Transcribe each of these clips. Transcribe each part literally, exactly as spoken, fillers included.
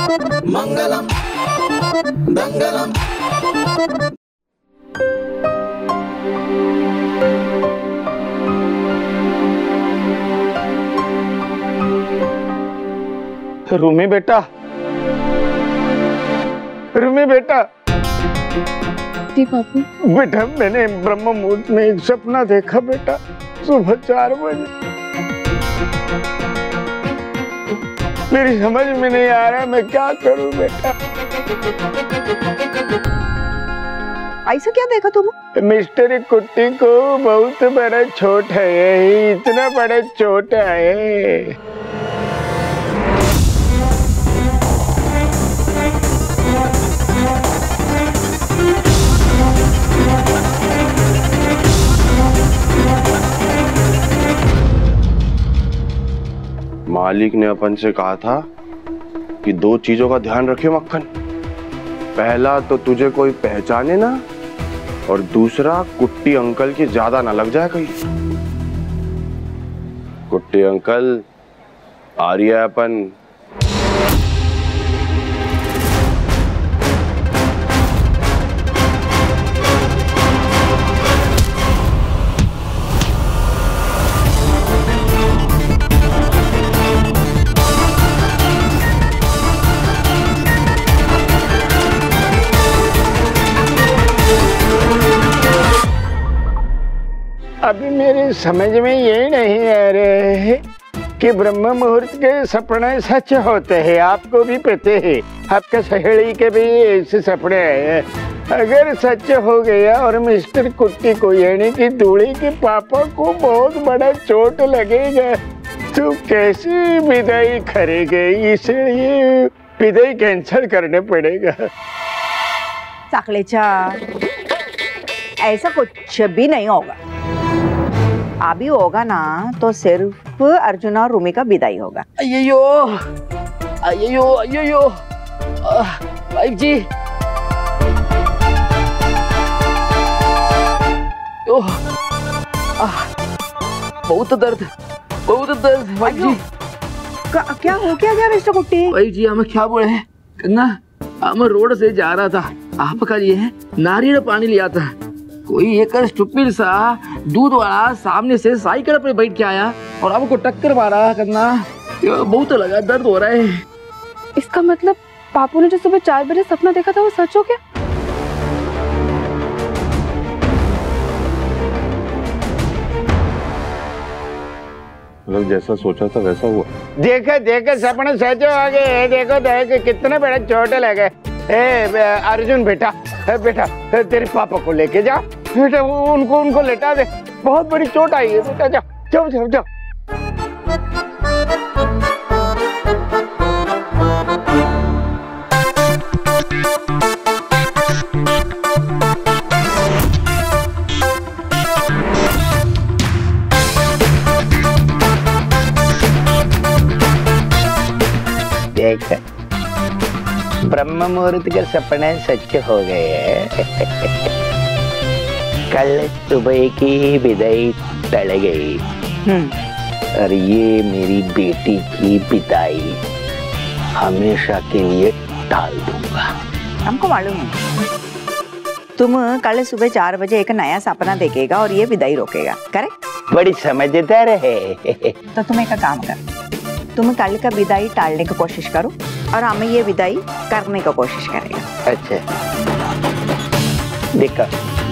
मंगलम दंगलम। रूमी बेटा, रूमी बेटा। जी पापू। बेटा मैंने ब्रह्म मुहूर्त में एक सपना देखा बेटा, सुबह चार बजे। मेरी समझ में नहीं आ रहा मैं क्या करूं बेटा। ऐसा क्या देखा तुम? मिस्टर कुट्टी को बहुत बड़ा चोट है, यही इतना बड़ा चोट है। मालिक ने अपन से कहा था कि दो चीजों का ध्यान रखियो मक्खन। पहला तो तुझे कोई पहचाने ना, और दूसरा कुट्टी अंकल की ज्यादा ना लग जाए कहीं। कुट्टी अंकल आ रही है अपन। अभी मेरी समझ में ये नहीं आ रहे है कि ब्रह्म मुहूर्त के सपने सच होते हैं। आपको भी पता है, आपके सहेली के भी ऐसे सपने आए। अगर सच हो गया और मिस्टर कुट्टी को यानी कि दूल्हे के पापा को बहुत बड़ा चोट लगेगा तो कैसे विदाई करेंगे, इसलिए विदाई कैंसिल करने पड़ेगा। सकलेचा, ऐसा कुछ भी नहीं होगा। अभी होगा ना तो सिर्फ अर्जुन और रूमी का विदाई होगा। अय्यो अय्यो अय्यो भाई जी, ओह बहुत दर्द, बहुत दर्द भाई जी। क्या हो क्या गया मिस्टर कुट्टी? भाई जी हमें क्या बोले ना, हम रोड से जा रहा था, आपका ये नारियल पानी लिया था, कोई एक स्टूपिड सा दूध वाला सामने से साइकिल पे बैठ के आया और आपको टक्कर मारा करना, बहुत लगा, दर्द हो रहा है। इसका मतलब पापू ने जो सुबह चार बजे सपना देखा था वो सच हो गया? मतलब जैसा सोचा था वैसा हुआ। देखो देखो सपने सच हो गए। देखो देखो कितने बड़े चोट लगे। ए अर्जुन बेटा, बेटा तेरे पापा को लेके जा बेटा, उनको उनको लेटा दे, बहुत बड़ी चोट आई है बेटा। जाओ जाओ जाओ जाओ। देख ब्रह्म मुहूर्त के सपने सच हो गए। कल सुबह की विदाई टल गई और ये मेरी बेटी की विदाई हमेशा के लिए टाल दूंगा। हमको मालूम है तुम कल सुबह चार बजे एक नया सपना देखेगा और ये विदाई रोकेगा, करेक्ट? बड़ी समझदार है। तो तुम एक काम कर, तुम कल का विदाई टालने की कोशिश करो और हमें ये विदाई करने की कोशिश करेगा। अच्छा देखा।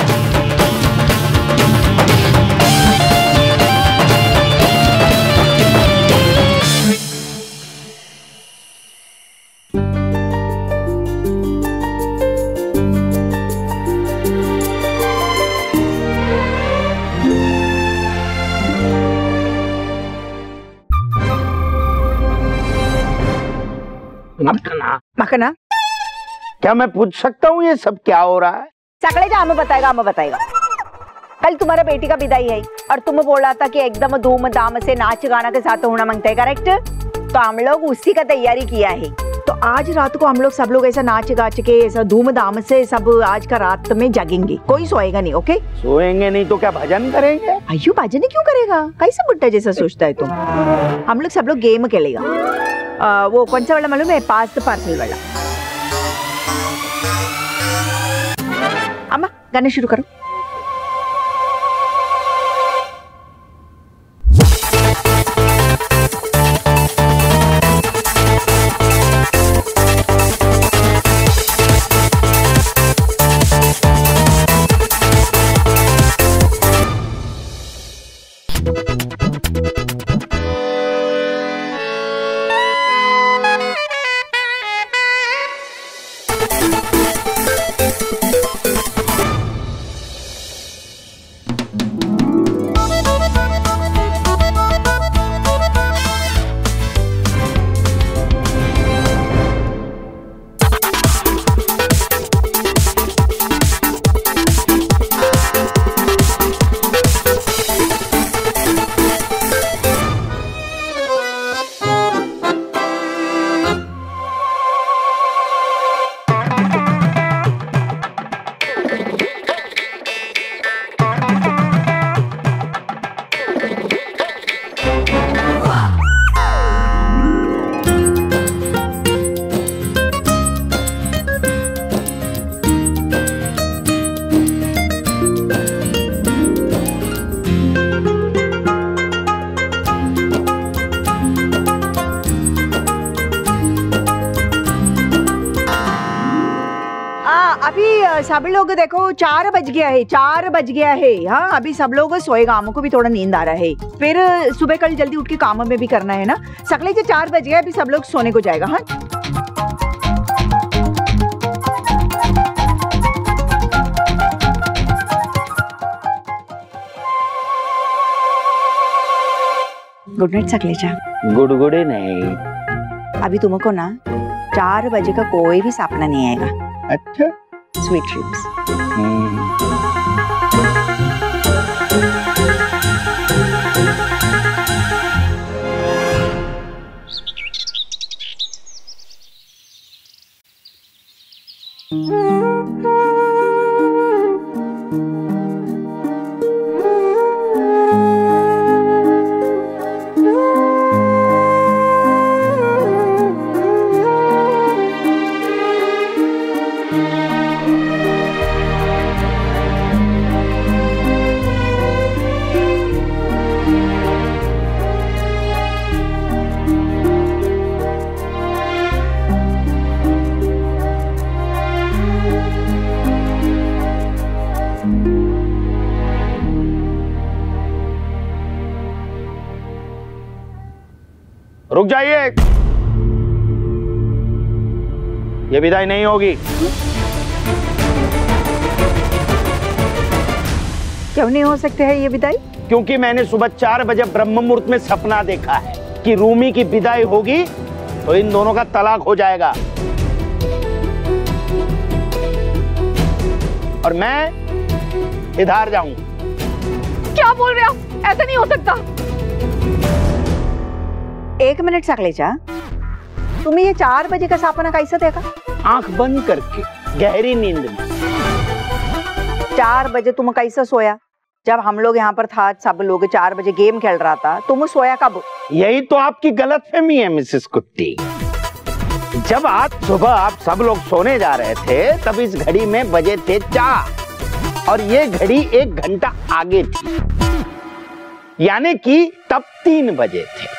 मखना मखना, क्या मैं पूछ सकता हूँ ये सब क्या हो रहा है? सकलेचा हमें बताएगा, हमें बताएगा। कल तुम्हारा बेटी का विदाई है और तुम बोल रहा था कि एकदम धूमधाम से नाच गाना के साथ होना मांगता है, करेक्ट? तो हम लोग उसी का तैयारी किया है। तो आज रात को हम लोग सब लोग ऐसा नाच गाच के ऐसा धूमधाम से सब आज का रात में जागेंगे, कोई सोएगा नहीं, ओके? सोएंगे नहीं तो क्या भजन करेंगे? अयो भजन क्यों करेगा, कैसे बुट्टा जैसा सोचता है तुम? हम लोग सब लोग गेम खेलेगा। आ, वो कौन सा वाला मालूम है? पास पार्सल वाला। अम्मा गाना शुरू करो। सब लोग देखो चार बज गया है, चार बज गया है। हाँ अभी सब लोग सोएगा, आमों को भी थोड़ा नींद आ रहा है, फिर सुबह कल जल्दी उठ के काम में भी करना है ना। सकलेचा चार बज गया, अभी सब लोग सोने को जाएगा। हाँ good night Saklecha. Good good night. अभी तुमको ना चार बजे का कोई भी सपना नहीं आएगा। अच्छा स्वीट ड्रीम्स। रुक जाइए, ये विदाई नहीं होगी। क्यों नहीं हो सकते है ये विदाई? क्योंकि मैंने सुबह चार बजे ब्रह्म मुहूर्त में सपना देखा है कि रूमी की विदाई होगी तो इन दोनों का तलाक हो जाएगा और मैं इधर जाऊंगा। क्या बोल रहे आप? ऐसा नहीं हो सकता। एक मिनट सकलेचा, तुम्हें ये चार बजे का सपना कैसे देखा? आंख बंद करके गहरी नींद में। चार बजे तुम कैसे सोया? जब हम लोग यहाँ पर था, सब लोग चार बजे गेम खेल रहा था, तुम सोया कब? यही तो आपकी गलतफहमी है मिसेस कुट्टी। जब आज सुबह आप सब लोग सोने जा रहे थे तब इस घड़ी में बजे थे चार और ये घड़ी एक घंटा आगे थी, यानी कि तब तीन बजे थे।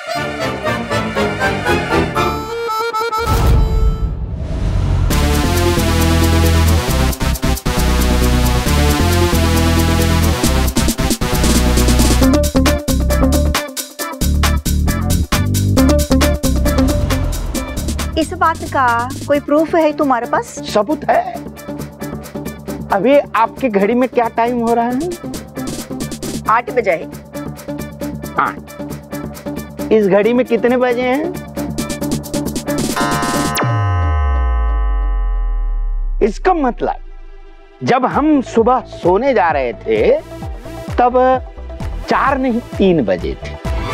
इस बात का कोई प्रूफ है तुम्हारे पास? सबूत है। अभी आपकी घड़ी में क्या टाइम हो रहा है? आठ बजे है। आठ। इस घड़ी में कितने बजे हैं? इसका मतलब जब हम सुबह सोने जा रहे थे तब चार नहीं तीन बजे थे।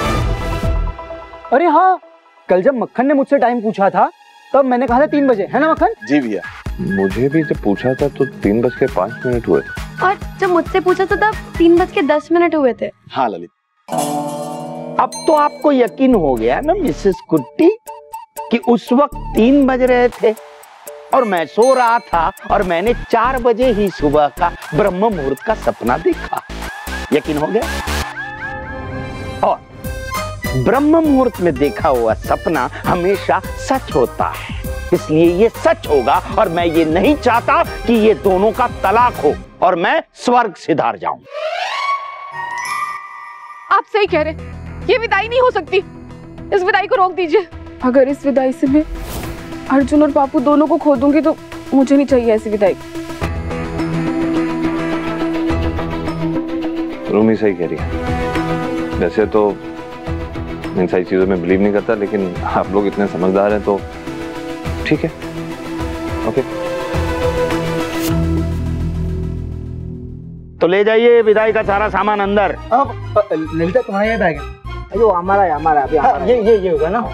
अरे हाँ, कल जब मक्खन ने मुझसे टाइम पूछा था तब मैंने कहा था तीन बजे, है ना मक्खन? जी भैया, मुझे भी जब पूछा था तो तीन बज के पांच मिनट हुए थे। और जब मुझसे पूछा था तब तीन बज के दस मिनट हुए थे। हाँ ललित। अब तो आपको यकीन हो गया ना मिसेस कुट्टी कि उस वक्त तीन बज रहे थे और मैं सो रहा था और मैंने चार बजे ही सुबह का ब्रह्म मुहूर्त का सपना देखा। यकीन हो गया? और ब्रह्म मुहूर्त में देखा हुआ सपना हमेशा सच होता है, इसलिए ये सच होगा और मैं ये नहीं चाहता कि ये दोनों का तलाक हो और मैं स्वर्ग सिधार जाऊं। आप सही कह रहे, ये विदाई नहीं हो सकती, इस विदाई को रोक दीजिए। अगर इस विदाई से मैं अर्जुन और बापू दोनों को खो दूंगी तो मुझे नहीं चाहिए ऐसी विदाई। रूमी सही कह रही है। वैसे तो इन सारी चीजों में बिलीव नहीं करता, लेकिन आप लोग इतने समझदार हैं तो ठीक है। ओके, तो ले जाइए विदाई का सारा सामान अंदर। अब ललिता तुम्हारा याद आएगा? अयो हमारा है, हमारा अभी हमारा ये ये ये होगा ना।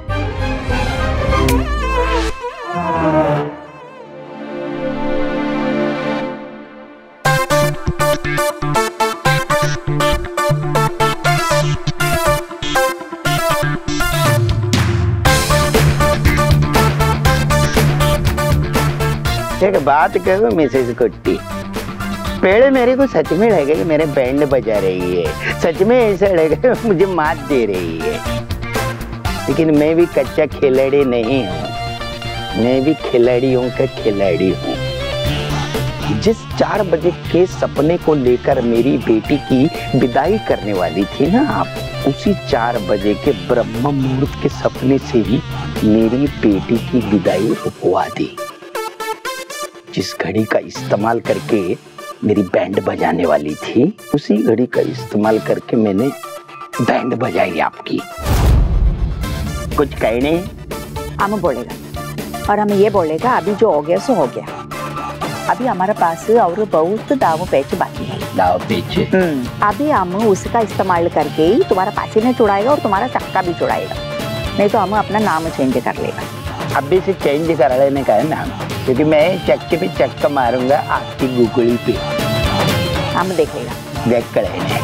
एक बात कहो मिसेज कुट्टी, पेड़ मेरे को सच में लगे कि मेरे बैंड बजा रही है, सच में ऐसा लगे मुझे मात दे रही है, लेकिन मैं भी कच्चा खिलाड़ी नहीं हूँ, मैं भी खिलाड़ियों का खिलाड़ी हूँ। जिस चार बजे के सपने को लेकर मेरी बेटी की विदाई करने वाली थी ना आप, उसी चार बजे के ब्रह्म मुहूर्त के सपने से ही मेरी बेटी की विदाई रुकवा दी। जिस घड़ी का इस्तेमाल करके मेरी बैंड बजाने वाली थी, उसी घड़ी का इस्तेमाल करके मैंने बैंड बजाई आपकी। कुछ कहने? हम बोलेगा और हम ये बोलेगा अभी जो हो गया सो हो गया। अभी हमारे पास और बहुत दाव पेच बाकी है। दाव पेच? अभी हम उसका इस्तेमाल करके ही तुम्हारा पासीना छुड़ाएगा और तुम्हारा चक्का भी छुड़ाएगा, नहीं तो हम अपना नाम चेंज कर लेगा। अभी से चेंज कर लेने का है नाम, क्योंकि मैं चक्के पे चक्का मारूंगा आपकी गुगली पे। हम देखेगा, देख कर है।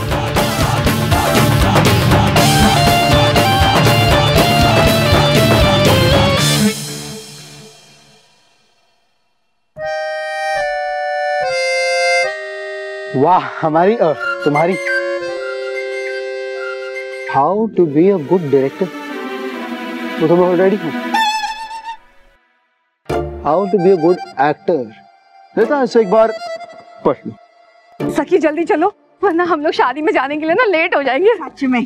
वाह हमारी और तुम्हारी। How to be a good director, वो तो मैं ऑलरेडी हूँ। How to be a good actor, लेता ऐसे एक बार पढ़ लो। सखी जल्दी चलो, वरना हम लोग शादी में जाने के लिए ना लेट हो जाएंगे। सच में।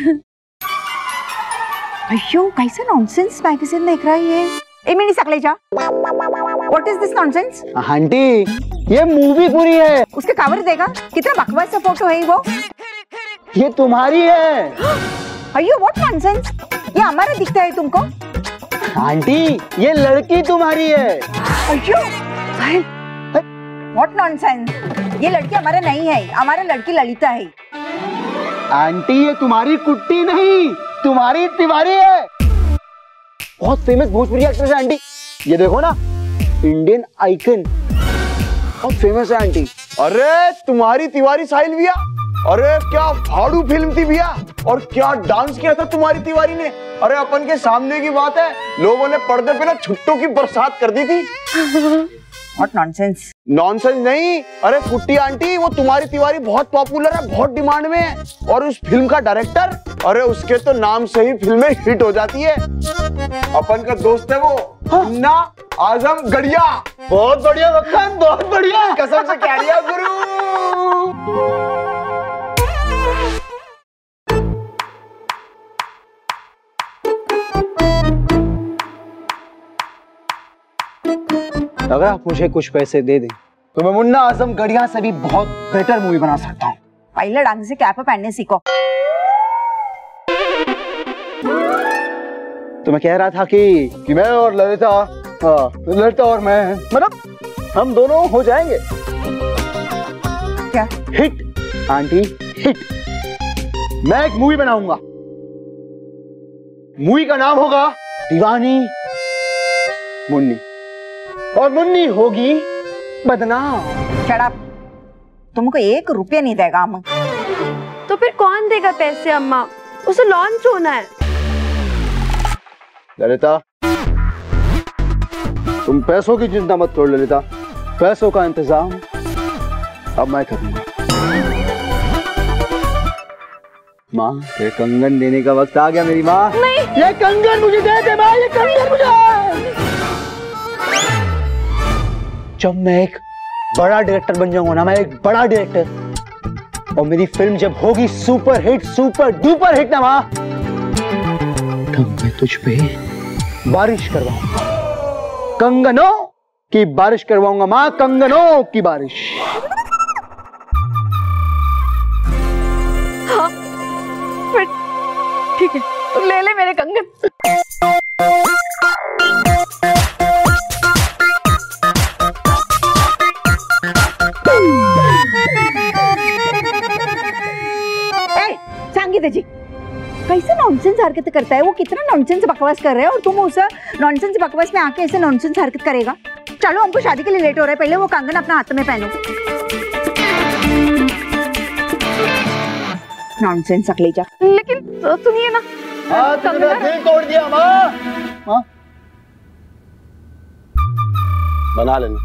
अयो कैसा नॉनसेंस मैगजीन देख रहा है ये। ए Mini Saklecha, what is this nonsense? Aunty ये मूवी पूरी है। उसके कवर देखा, कितना बकवास सा फोटो है वो। ये तुम्हारी है। अयो व्हाट नॉनसेंस, ये हमारा दिखता है तुमको। आंटी ये लड़की तुम्हारी है। अयो व्हाट नॉनसेंस, ये लड़की हमारा नहीं है, हमारा लड़की ललिता है। आंटी ये तुम्हारी कुट्टी नहीं, तुम्हारी तिवारी है। बहुत फेमस भोजपुरी एक्ट्रेस है आंटी, ये देखो ना, इंडियन आइकन, बहुत फेमस है आंटी। अरे तुम्हारी तिवारी साहिल भैया, अरे क्या फाड़ू फिल्म थी भैया, और क्या डांस किया था तुम्हारी तिवारी ने। अरे अपन के सामने की बात है, लोगों ने पर्दे पे ना छुट्टों की बरसात कर दी थी। What nonsense? नॉनसेंस नहीं, अरे कुट्टी आंटी वो तुम्हारी तिवारी बहुत पॉपुलर है, बहुत डिमांड में है, और उस फिल्म का डायरेक्टर, अरे उसके तो नाम से ही फिल्में हिट हो जाती है। अपन का दोस्त है वो, ना आजम गढ़िया। बहुत बढ़िया मक्खन, बहुत बढ़िया, कसम से कह रही है गुरु। अगर आप मुझे कुछ पैसे दे दें तो मैं मुन्ना आजम गढ़िया से भी बहुत बेटर मूवी बना सकता हूँ। पहले ढंग से कैप पहनने सीखो। तो मैं कह रहा था कि कि मैं और ललिता, हाँ ललिता और मैं, मतलब हम दोनों हो जाएंगे क्या हिट आंटी, हिट। मैं एक मूवी बनाऊंगा, मूवी का नाम होगा दीवानी मुन्नी, और मुन्नी होगी बदनाम। शट अप, तुमको एक रुपया नहीं देगा हम। तो फिर कौन देगा पैसे अम्मा, उसे लॉन्च होना है। ललिता पैसों की चिंता मत करो ललिता, पैसों का इंतजाम अब मैं करूंगा। माँ, ये कंगन देने का वक्त आ गया मेरी माँ। नहीं। ये कंगन मुझे दे दे माँ, ये कंगन मुझे। जब मैं एक बड़ा डायरेक्टर बन जाऊंगा ना, मैं एक बड़ा डायरेक्टर, और मेरी फिल्म जब होगी super hit, super duper hit ना माँ, तब मैं तुझ पे बारिश करवाऊंगा, कंगनों की बारिश करवाऊंगा माँ, कंगनों की बारिश। हाँ, फिर ठीक है, तुम ले ले मेरे कंगन। संगीता जी, कैसे नॉनसेंस हरकत करता है वो? कितना नॉनसेंस बकवास कर रहे हैं और तुम उस नॉनसेंस बकवास में आके ऐसे नॉनसेंस हरकत करेगा? चलो, हमको शादी के लिए लेट हो रहा है, पहले वो कंगन अपना हाथ में पहनो। नॉनसेंस सकलेचा। लेकिन सुनिए ना, तुमने दिल तोड़ दिया माँ। हाँ? बना लेना।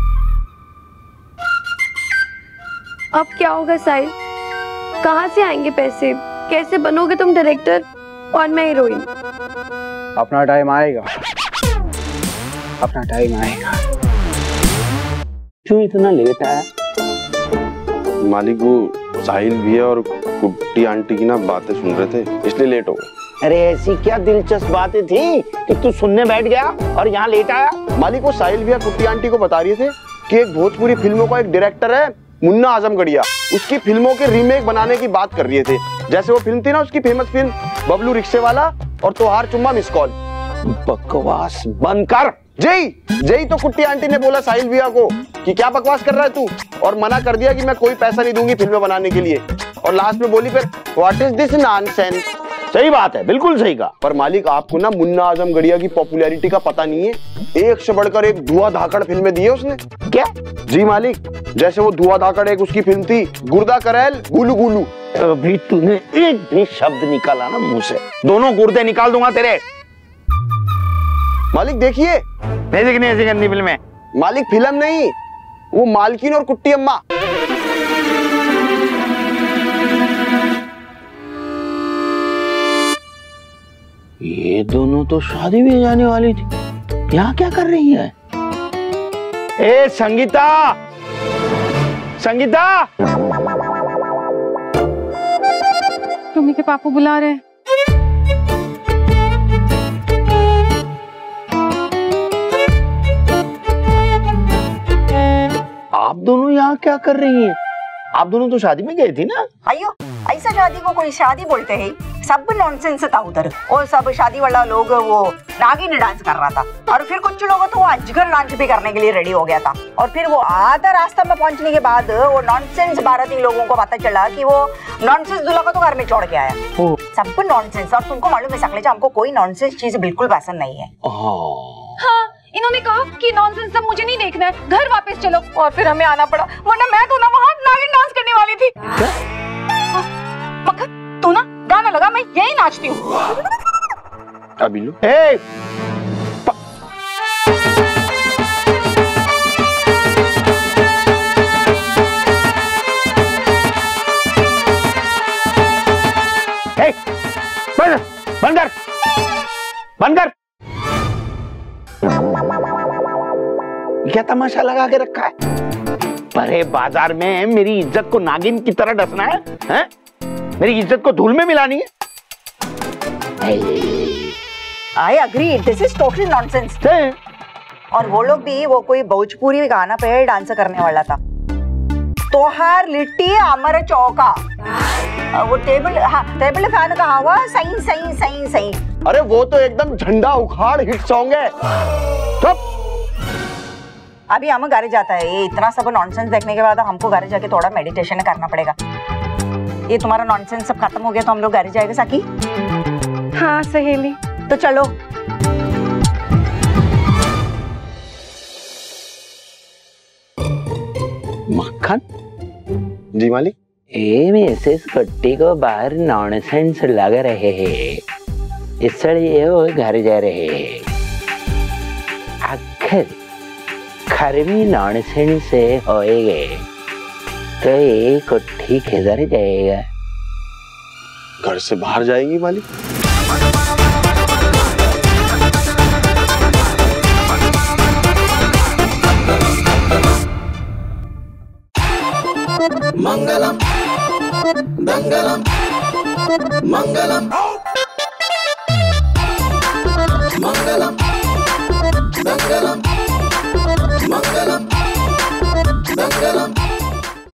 अब क्या होगा साहिल? कहाँ से आएंगे पैसे? कैसे बनोगे तुम डायरेक्टर और मैं हीरोइन? अपना टाइम आएगा, अपना टाइम आएगा। क्यों इतना लेट आया? मालिक, वो साहिल भैया और कुट्टी आंटी की ना बातें सुन रहे थे, इसलिए लेट हो गए। अरे ऐसी क्या दिलचस्प बातें थी कि तू सुनने बैठ गया और यहाँ लेट आया? मालिक, वो साहिल भैया कुट्टी आंटी को बता रही थे कि एक भोजपुरी फिल्मों का एक डायरेक्टर है मुन्ना आजमगढ़िया, उसकी फिल्मों के रीमेक बनाने की बात कर रहे थे। जैसे वो फिल्म थी ना, उसकी फेमस फिल्म बबलू रिक्शे वाला और तोहार चुम्मा मिस कॉल। बकवास बंद कर। जय जय तो कुट्टी आंटी ने बोला साहिल भैया को कि क्या बकवास कर रहा है तू, और मना कर दिया कि मैं कोई पैसा नहीं दूंगी फिल्में बनाने के लिए। और लास्ट में बोली फिर, व्हाट इज दिस नॉनसेंस। सही बात है, बिल्कुल सही कहा। पर मालिक, आपको ना मुन्ना आजमगढ़िया की पॉपुलैरिटी का पता नहीं है। एक से बढ़कर एक धुआं धाकड़ फिल्में दी है उसने। क्या? जी मालिक, जैसे वो धुआं धाकड़ एक उसकी फिल्म थी गुर्दा करैल गुलू गुलू। अभी तूने एक भी शब्द निकाला ना मुंह से, दोनों गुर्दे निकाल दूंगा तेरे। मालिक देखिए, ऐसी नहीं ऐसी गंदी फिल्म है। मालिक फिल्म नहीं, वो मालकिन और कुट्टी अम्मा। ये दोनों तो शादी में जाने वाली थी, यहाँ क्या कर रही है? ए संगीता, संगीता! रुमी के पापू बुला रहे हैं। आप दोनों यहाँ क्या कर रही हैं? आप दोनों तो शादी में गए थी ना? अयो, ऐसा शादी को कोई शादी बोलते हैं? सब नॉनसेंस था उधर। और सब शादी वाला लोग वो नागिन डांस कर रहा था, और फिर कुछ लोगों तो वो अजगर डांस भी करने के लिए रेडी हो गया था। और फिर वो आधा रास्ता में पहुंचने के बाद वो नॉनसेंस बाराती लोगों को पता चला कि वो नॉनसेंस दूल्हा को तो घर में छोड़ के आया। सब नॉनसेंस। और तुमको मालूम है सकलेचा, हमको कोई नॉनसेंस चीज बिल्कुल पसंद नहीं है। हाँ, इन्होंने कहा कि नॉनसेंस सब मुझे नहीं देखना है, घर वापस चलो। और फिर हमें आना पड़ा, वरना मैं तो ना वहाँ नागिन डांस करने वाली थी। मक्खन, तू ना गाना लगा, मैं यही नाचती हूँ। अभी लो। ए, बंद कर, बंद कर। क्या तमाशा लगा के रखा है? बड़े बाजार में मेरी इज्जत को नागिन की तरह डसना है, हैं? मेरी इज्जत को धूल में मिलानी है? I agree, this is totally nonsense. और वो लोग भी, वो कोई भोजपुरी गाना पे डांस करने वाला था। तोहार लिट्टी अमर चौका, वो टेबल, हाँ, टेबल फैन का हवा सही सही सही सही। अरे वो तो एकदम झंडा उखाड़ हिट सॉन्ग है। तो अभी हम घर जाता है। ये इतना सब नॉनसेंस देखने के बाद हमको घर जाके थोड़ा मेडिटेशन करना पड़ेगा। ये तुम्हारा नॉनसेंस सब खत्म हो गया तो हम लोग घर जाएंगे साकी। हाँ सहेली, तो चलो। मक्खन जी मालिक। ए मिसेस कुट्टी को बाहर नॉनसेंस लग रहे हैं, इसलिए वो घर जा रहे हैं। आखिर खरवी नॉनसेंस से होएगे तो ये कुट्टी किधर जाएगा? घर से बाहर जाएगी मालिक। मंगलम दंगलम मंगलम मंगलम दंगलम मंगलम दंगलम